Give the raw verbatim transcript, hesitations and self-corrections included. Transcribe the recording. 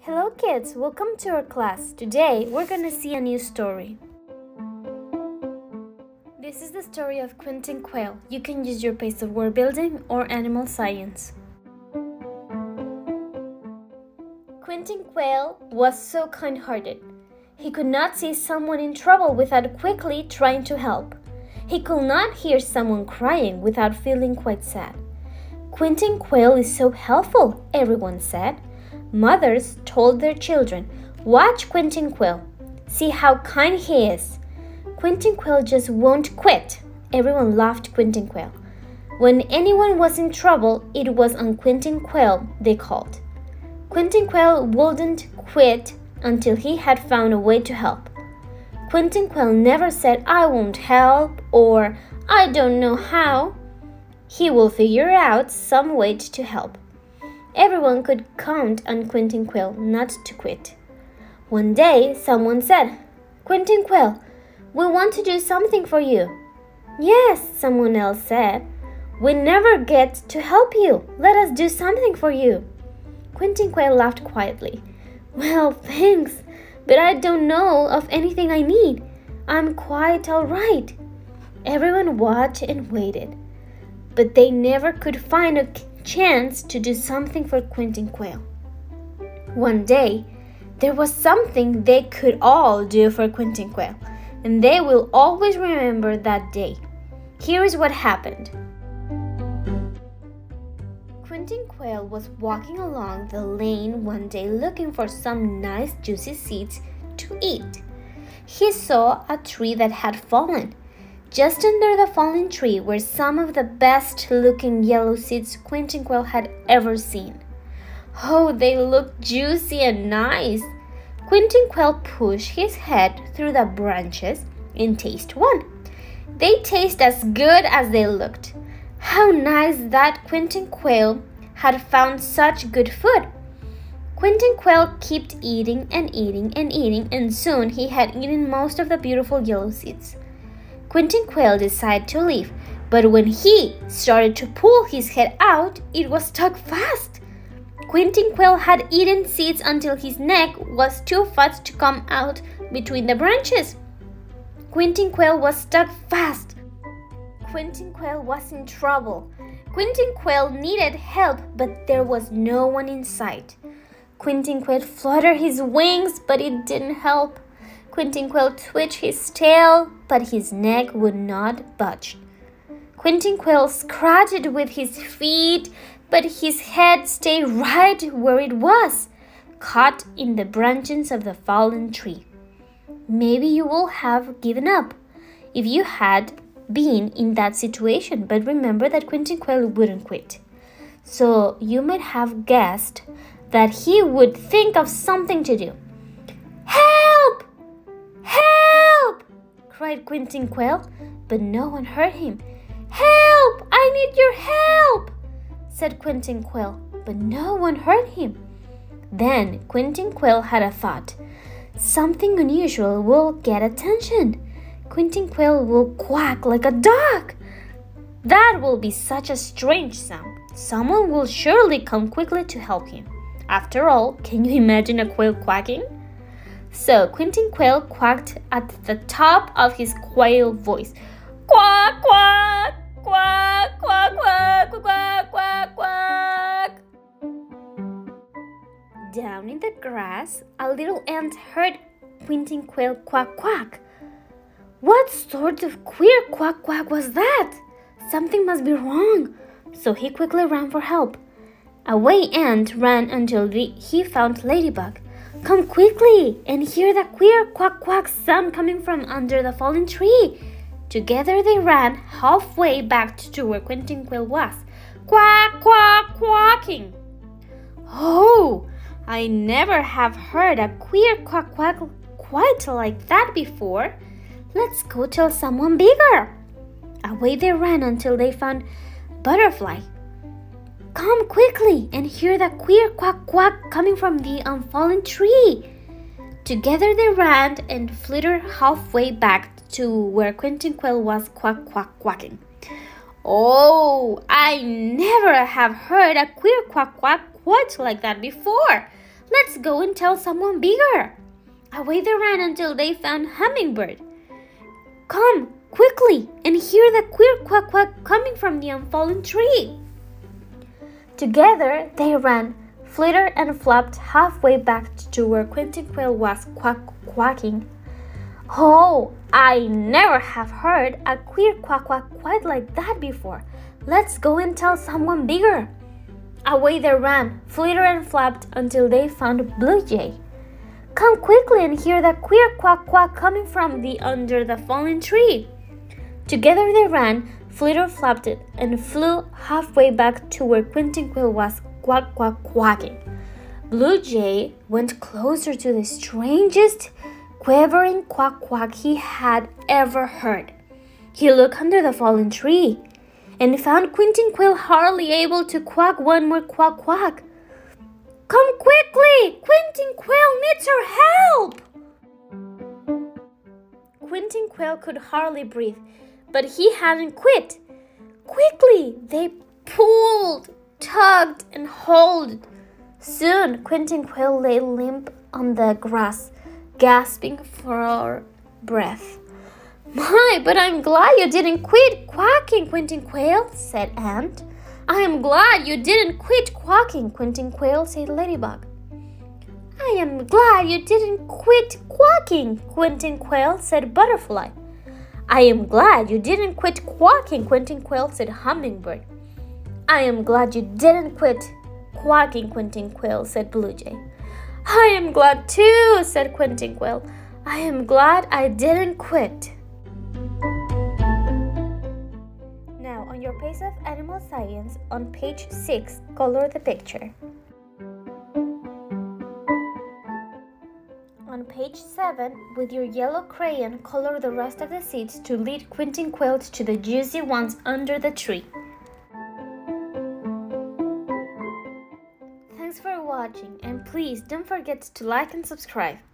Hello kids, welcome to our class. Today we're gonna see a new story. This is the story of Quentin Quail. You can use your pace of word building or animal science. Quentin Quail was so kind-hearted. He could not see someone in trouble without quickly trying to help. He could not hear someone crying without feeling quite sad. Quentin Quail is so helpful, everyone said. Mothers told their children, "Watch Quentin Quail. See how kind he is." Quentin Quail just won't quit. Everyone loved Quentin Quail. When anyone was in trouble, it was on Quentin Quail they called. Quentin Quail wouldn't quit until he had found a way to help. Quentin Quail never said, "I won't help," or "I don't know how." He will figure out some way to help. Everyone could count on Quentin Quail not to quit. One day, someone said, "Quentin Quail, we want to do something for you." "Yes," someone else said. "We never get to help you. Let us do something for you." Quentin Quail laughed quietly. "Well, thanks, but I don't know of anything I need. I'm quite all right." Everyone watched and waited, but they never could find a chance to do something for Quentin Quail. One day, there was something they could all do for Quentin Quail, and they will always remember that day. Here is what happened. Quentin Quail was walking along the lane one day looking for some nice juicy seeds to eat. He saw a tree that had fallen. Just under the fallen tree were some of the best-looking yellow seeds Quentin Quail had ever seen. Oh, they looked juicy and nice. Quentin Quail pushed his head through the branches and tasted one. They tasted as good as they looked. How nice that Quentin Quail had found such good food. Quentin Quail kept eating and eating and eating, and soon he had eaten most of the beautiful yellow seeds. Quentin Quail decided to leave, but when he started to pull his head out, it was stuck fast. Quentin Quail had eaten seeds until his neck was too fat to come out between the branches. Quentin Quail was stuck fast. Quentin Quail was in trouble. Quentin Quail needed help, but there was no one in sight. Quentin Quail fluttered his wings, but it didn't help. Quentin Quail twitched his tail, but his neck would not budge. Quentin Quail scratched with his feet, but his head stayed right where it was, caught in the branches of the fallen tree. Maybe you would have given up if you had been in that situation, but remember that Quentin Quail wouldn't quit. So you might have guessed that he would think of something to do. "Help! Help!" cried Quentin Quail, but no one heard him. "Help! I need your help!" said Quentin Quail, but no one heard him. Then Quentin Quail had a thought. Something unusual will get attention. Quentin Quail will quack like a dog. That will be such a strange sound. Someone will surely come quickly to help him. After all, can you imagine a quail quacking? So Quentin Quail quacked at the top of his quail voice. "Quack, quack, quack, quack, quack, quack, quack, quack." Down in the grass, a little ant heard Quentin Quail quack, quack. What sort of queer quack, quack was that? Something must be wrong. So he quickly ran for help. Away ant ran until the, he found Ladybug. "Come quickly and hear the queer quack quack sound coming from under the fallen tree." Together they ran halfway back to where Quentin Quail was. "Quack, quack, quacking." "Oh, I never have heard a queer quack quack quite like that before. Let's go tell someone bigger." Away they ran until they found Butterfly. "Come quickly and hear the queer quack quack coming from the unfallen tree." Together they ran and fluttered halfway back to where Quentin Quail was quack quack quacking. "Oh, I never have heard a queer quack quack quite like that before. Let's go and tell someone bigger. Away they ran until they found Hummingbird. Come, quickly, and hear the queer quack quack coming from the unfallen tree. Together they ran, flittered and flapped halfway back to where Quentin Quail was quack quacking. Oh, I never have heard a queer quack quack quite like that before. Let's go and tell someone bigger. Away they ran, flittered and flapped until they found Blue Jay. Come quickly and hear the queer quack quack coming from the under the fallen tree. Together they ran, flittered, flapped, and flew halfway back to where Quentin Quail was quack quack quacking. Blue Jay went closer to the strangest quavering quack quack he had ever heard. He looked under the fallen tree and found Quentin Quail hardly able to quack one more quack quack. Come quickly! Quentin Quail needs our help! Quentin Quail could hardly breathe, but he hadn't quit. Quickly, they pulled, tugged, and hauled. Soon, Quentin Quail lay limp on the grass, gasping for breath. My, but I'm glad you didn't quit quacking, Quentin Quail, said Ant. I am glad you didn't quit quacking, Quentin Quail, said Ladybug. I am glad you didn't quit quacking, Quentin Quail, said Butterfly. I am glad you didn't quit quacking, Quentin Quail, said Hummingbird. I am glad you didn't quit quacking, Quentin Quail, said Blue Jay. I am glad too, said Quentin Quail. I am glad I didn't quit. Now, on your page of Animal Science, on page six, color the picture. On page seven, with your yellow crayon, color the rest of the seeds to lead Quentin Quail to the juicy ones under the tree. Thanks for watching, and please don't forget to like and subscribe.